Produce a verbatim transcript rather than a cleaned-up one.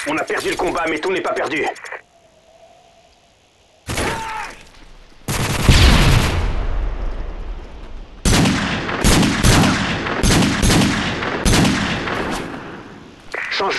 On a perdu le combat, mais tout n'est pas perdu.